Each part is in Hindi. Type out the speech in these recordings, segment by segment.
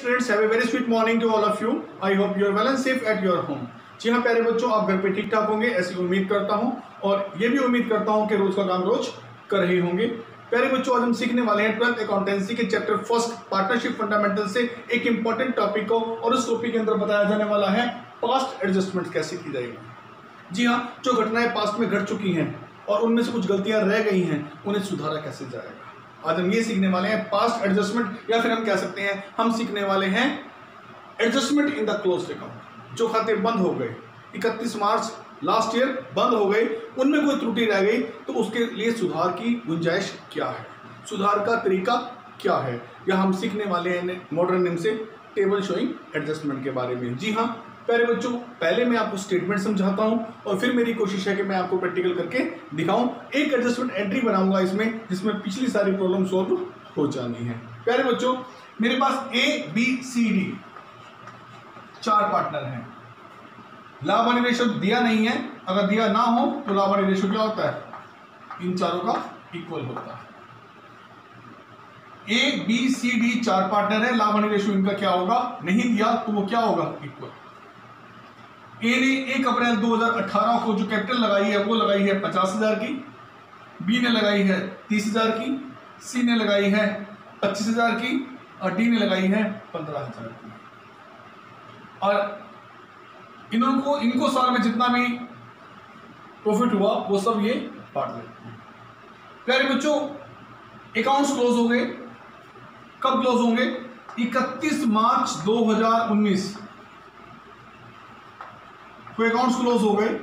students, have a very sweet morning to all of you. I hope you are well and safe at your home. जी हाँ प्यारे बच्चों, आप घर पे ठीक ठाक होंगे ऐसी उम्मीद करता हूँ और ये भी उम्मीद करता हूँ कि रोज का काम रोज कर रहे होंगे। प्यारे बच्चों, आज हम सीखने वाले हैं 12th अकाउंटेंसी के चैप्टर फर्स्ट पार्टनरशिप फंडामेंटल से एक इंपॉर्टेंट टॉपिक को, और उस टॉपिक के अंदर बताया जाने वाला है पास्ट एडजस्टमेंट कैसे की जाएगी। जी हाँ, जो घटनाएं पास्ट में घट चुकी हैं और उनमें से कुछ गलतियां रह गई हैं, उन्हें सुधारा कैसे जाएगा। आज हम ये सीखने वाले हैं पास्ट एडजस्टमेंट, या फिर हम कह सकते हैं हम सीखने वाले हैं adjustment in the closed account. जो खाते बंद हो गए 31 मार्च लास्ट ईयर बंद हो गए, उनमें कोई त्रुटि रह गई तो उसके लिए सुधार की गुंजाइश क्या है, सुधार का तरीका क्या है, या हम सीखने वाले हैं मॉडर्न नेम से टेबल शोइंग एडजस्टमेंट के बारे में। जी हाँ प्यारे बच्चों, पहले मैं आपको स्टेटमेंट समझाता हूं और फिर मेरी कोशिश है कि मैं आपको प्रैक्टिकल करके दिखाऊं। एक एडजस्टमेंट एंट्री बनाऊंगा इसमें, जिसमें पिछली सारी प्रॉब्लम सॉल्व हो जानी है। प्यारे बच्चों, मेरे पास ABCD 4 पार्टनर हैं। लाभ हानि रेशो दिया नहीं है, अगर दिया ना हो तो लाभ हानि रेशो क्या होता है, इन चारों का इक्वल होता है। ABCD 4 पार्टनर है, लाभ हानि रेशो इनका क्या होगा, नहीं दिया तो वो क्या होगा, इक्वल। ए ने 1 अप्रैल 2018 को जो कैपिटल लगाई है वो लगाई है 50,000 की, बी ने लगाई है 30,000 की, सी ने लगाई है 25,000 की और डी ने लगाई है 15,000 की। और इनको साल में जितना भी प्रॉफिट हुआ वो सब ये बांट लेते हैं। प्यारे बच्चों, अकाउंट्स क्लोज हो गए। कब क्लोज होंगे, 31 मार्च 2019 को अकाउंट्स क्लोज हो गए।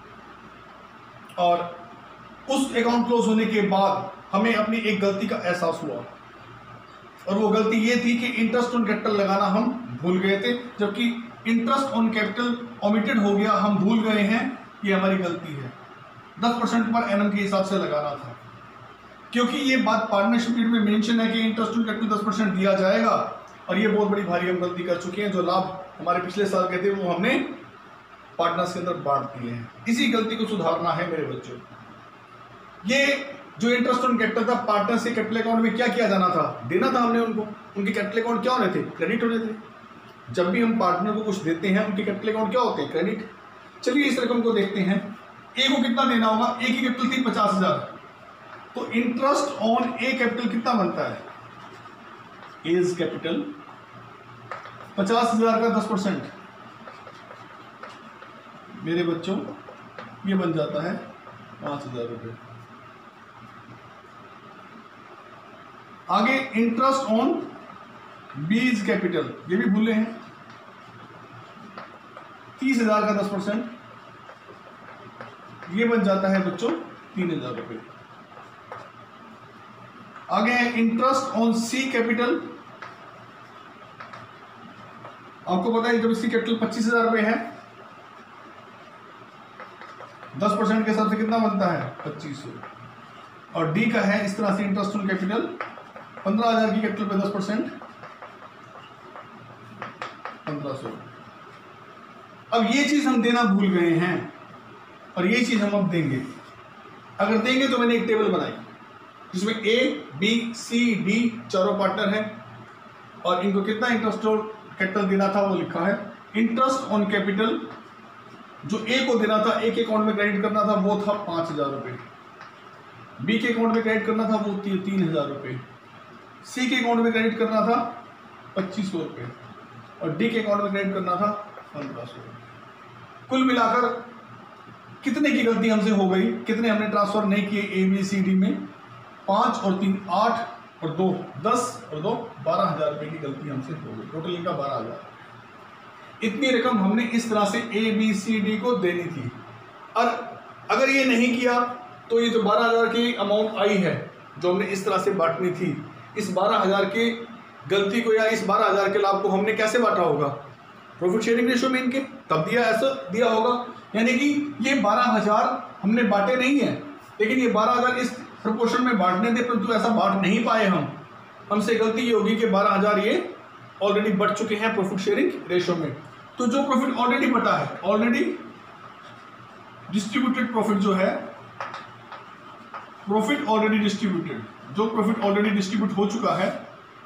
और उस अकाउंट क्लोज होने के बाद हमें अपनी एक गलती का एहसास हुआ, और वो गलती ये थी कि इंटरेस्ट ऑन कैपिटल लगाना हम भूल गए थे, जबकि इंटरेस्ट ऑन कैपिटल ओमिटेड हो गया, हम भूल गए हैं, ये हमारी गलती है। 10% पर एनम के हिसाब से लगाना था, क्योंकि ये बात पार्टनरशिप डीड में मेंशन है कि इंटरेस्ट ऑन कैपिटल 10% दिया जाएगा, और ये बहुत बड़ी भारी हम गलती कर चुके हैं। जो लाभ हमारे पिछले साल के थे वो हमने पार्टनर्स के अंदर बांट दिए हैं। इसी गलती को सुधारना है मेरे बच्चों। ये जो इंटरेस्ट ऑन कैपिटल था, पार्टनर्स के कैपिटल अकाउंट में क्या किया जाना था, देना था हमने उनको। उनके कैपिटल अकाउंट क्या होने थे, क्रेडिट होने थे। जब भी हम पार्टनर को कुछ देते हैं उनके कैपिटल अकाउंट क्या होते हैं, क्रेडिट। चलिए इस रकम को देखते हैं। ए को कितना देना होगा, ए की कैपिटल थी 50,000, तो इंटरेस्ट ऑन ए कैपिटल कितना बनता है, एज कैपिटल 50,000 का 10% मेरे बच्चों ये बन जाता है 5,000 रुपये। आगे इंटरेस्ट ऑन बीज कैपिटल, ये भी भूले हैं, 30,000 का 10%, ये बन जाता है बच्चों 3,000 रुपये। आगे है इंटरेस्ट ऑन सी कैपिटल। आपको पता है जब सी कैपिटल 25,000 रुपये है, 10% के हिसाब से कितना बनता है 2500। और डी का है इस तरह से इंटरेस्ट ऑन कैपिटल 15,000 की कैपिटल पे 10% 1500। अब ये चीज हम देना भूल गए हैं और ये चीज हम अब देंगे। अगर देंगे तो मैंने एक टेबल बनाई जिसमें A, B, C, D चारों पार्टनर हैं और इनको कितना इंटरेस्ट ऑन कैपिटल देना था वो लिखा है। इंटरेस्ट ऑन कैपिटल जो A को देना था, A के अकाउंट में क्रेडिट करना था वो था 5,000 रुपये, B के अकाउंट में क्रेडिट करना था वो 3,000 रुपये, C के अकाउंट में क्रेडिट करना था 2,500 रुपये और D के अकाउंट में क्रेडिट करना था 1,500 रुपये। कुल मिलाकर कितने की गलती हमसे हो गई, कितने हमने ट्रांसफर नहीं किए ABCD में, 5 और 3 8 और 2 10 और 2 12,000 रुपये की गलती हमसे हो गई। टोटल इनका 12,000। इतनी रकम हमने इस तरह से ABCD को देनी थी, और अगर ये नहीं किया तो ये जो 12,000 की अमाउंट आई है जो हमने इस तरह से बांटनी थी, इस 12,000 की गलती को या इस 12,000 के लाभ को हमने कैसे बांटा होगा, प्रॉफिट शेयरिंग रेशो में इनके तब दिया, ऐसा दिया होगा। यानी कि ये 12,000 हमने बांटे नहीं है, लेकिन ये 12,000 इस प्रोपोर्शन में बांटने थे, परंतु ऐसा बांट नहीं पाए हमसे गलती ये होगी कि 12,000 ये ऑलरेडी बढ़ चुके हैं प्रॉफिट शेयरिंग रेशो में। तो जो प्रॉफिट ऑलरेडी बढ़ा है, ऑलरेडी डिस्ट्रीब्यूटेड प्रॉफिट जो है, प्रॉफिट ऑलरेडी डिस्ट्रीब्यूटेड, जो प्रॉफिट ऑलरेडी डिस्ट्रीब्यूट हो चुका है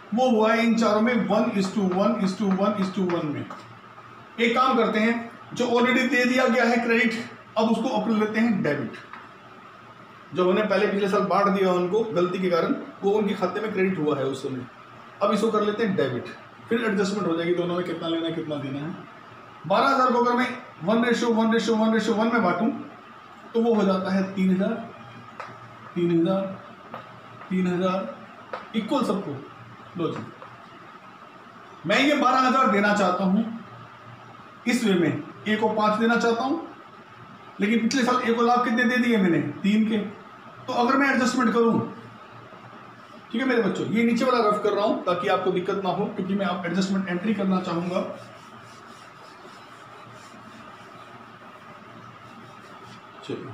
वो हुआ है इन चारों में 1:1:1:1 में। एक काम करते हैं, जो ऑलरेडी दे दिया गया है क्रेडिट, अब उसको अपने लेते हैं डेबिट। जो उन्हें पहले पिछले साल बांट दिया उनको गलती के कारण, वो उनके खाते में क्रेडिट हुआ है उस समय, अब इसको कर लेते हैं डेबिट। फिर एडजस्टमेंट हो जाएगी दोनों में कितना लेना है कितना देना है। 12,000 को अगर मैं 1:1:1:1 में बांटूं तो वो हो जाता है 3,000 3,000 3,000 इक्वल सबको। लो जी, मैं ये 12,000 देना चाहता हूं इस वे में, ए को 5 देना चाहता हूं, लेकिन पिछले साल ए को लाभ कितने दे दिए मैंने 3 के। तो अगर मैं एडजस्टमेंट करूं, ठीक है मेरे बच्चों, ये नीचे वाला रफ कर रहा हूं ताकि आपको दिक्कत ना हो, क्योंकि मैं आप एडजस्टमेंट एंट्री करना चाहूंगा। चलिए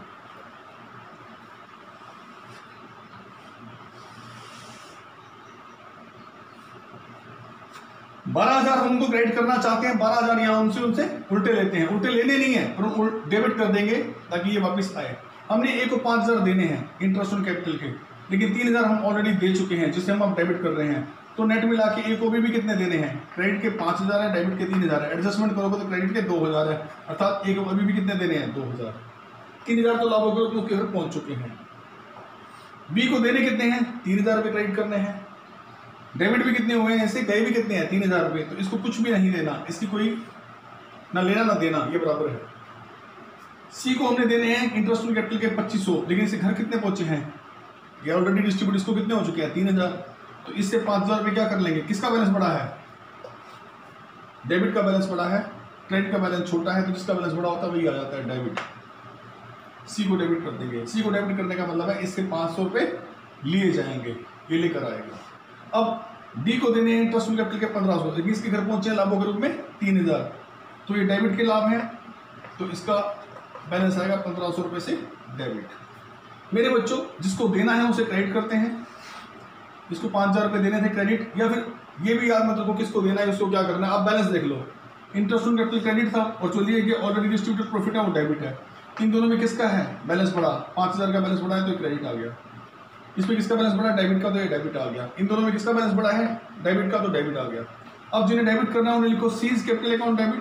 12,000 हम उनको क्रेडिट करना चाहते हैं, 12,000 यहां उनसे उल्टे लेते हैं। उल्टे लेने नहीं है पर डेबिट कर देंगे ताकि ये वापस आए। हमने ए को 5,000 देने हैं इंटरेस्ट ऑन कैपिटल के, लेकिन 3,000 हम ऑलरेडी दे चुके हैं जिसे हम अब डेबिट कर रहे हैं। तो नेट मिला के ए को भी कितने देने हैं, क्रेडिट के 5,000 है, डेबिट के 3,000 है। एडजस्टमेंट करोगे तो क्रेडिट के 2,000 है, अर्थात ए को अभी भी कितने देने हैं 2,000। 3,000 तो लाभों के घर पहुंच चुके हैं। बी को देने कितने हैं 3,000 रुपये क्रेडिट करने हैं, डेबिट भी कितने हुए हैं, ऐसे गए भी कितने हैं 3,000 रुपये। तो इसको कुछ भी नहीं देना, इसकी कोई ना लेना ना देना, ये बराबर है। सी को हमने देने हैं इंटरेस्ट ऑन कैपिटल के 2,500, लेकिन इसे घर कितने पहुंचे हैं, ये ऑलरेडी डिस्ट्रीब्यूट इसको कितने हो चुके हैं 3,000। तो इससे 5,000 रुपये क्या कर लेंगे, किसका बैलेंस बड़ा है, डेबिट का बैलेंस बड़ा है, क्रेडिट का बैलेंस छोटा है, तो जिसका बैलेंस बड़ा होता है वही आ जाता है डेबिट। सी को डेबिट कर देंगे। सी को डेबिट करने का मतलब है इससे 500 रुपये लिए जाएंगे, ये लेकर आएगा। अब डी को देने हैं इंटरेस्ट ऑन कैपिटल के 1,500, लेकिन इसके घर पहुंचे लाभों के रूप में 3,000, तो ये डेबिट के लाभ हैं, तो इसका बैलेंस आएगा 1,500 रुपये से डेबिट। मेरे बच्चों, जिसको देना है उसे क्रेडिट करते हैं, जिसको 5,000 रुपये देने थे क्रेडिट, या फिर ये भी याद मत रखो किसको देना है उसको क्या करना है। आप बैलेंस देख लो, इंटरेस्ट ऑन कैपिटल क्रेडिट था और चलिए ये ऑलरेडी डिस्ट्रीब्यूटेड प्रॉफिट है वो डेबिट है। इन दोनों में किसका है बैलेंस बड़ा, 5,000 का बैलेंस बड़ा है तो क्रेडिट आ गया। इसमें किसका बैलेंस बड़ा है, डेबिट का, तो ये डेबिट आ गया। इन दोनों में किसका बैलेंस बड़ा है, डेबिट का, तो डेबिट आ गया। अब जिन्हें डेबिट करना है उन्हें लिखो सीज कैपिटल अकाउंट डेबिट।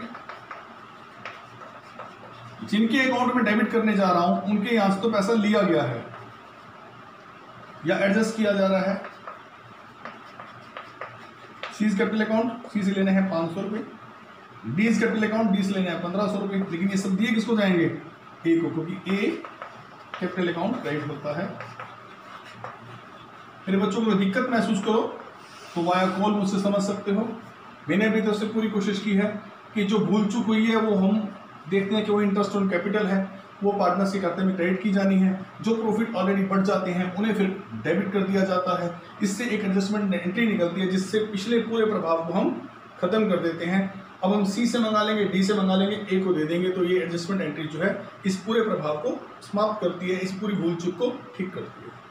जिनके अकाउंट में डेबिट करने जा रहा हूं उनके यहां से तो पैसा लिया गया है या एडजस्ट किया जा रहा है। सीज कैपिटल अकाउंट, सी से लेने हैं 500 रुपये, डीज कैपिटल अकाउंट, डी से लेने हैं 1,500 रुपये, लेकिन ये सब दिए किसको जाएंगे, ए को, क्योंकि ए कैपिटल अकाउंट क्रेडिट होता है। मेरे बच्चों को दिक्कत महसूस करो तो वाया कॉल मुझसे समझ सकते हो। मैंने अपनी तरफ से पूरी कोशिश की है कि जो भूल चूक हुई है वो हम देखते हैं कि वो इंटरेस्ट ऑन कैपिटल है, वो पार्टनर्स के खाते में क्रेडिट की जानी है। जो प्रॉफिट ऑलरेडी बढ़ जाते हैं उन्हें फिर डेबिट कर दिया जाता है। इससे एक एडजस्टमेंट एंट्री निकलती है जिससे पिछले पूरे प्रभाव को हम खत्म कर देते हैं। अब हम सी से मंगा लेंगे, डी से मंगा लेंगे, ए को दे देंगे, तो ये एडजस्टमेंट एंट्री जो है इस पूरे प्रभाव को समाप्त करती है, इस पूरी भूल चूक को ठीक करती है।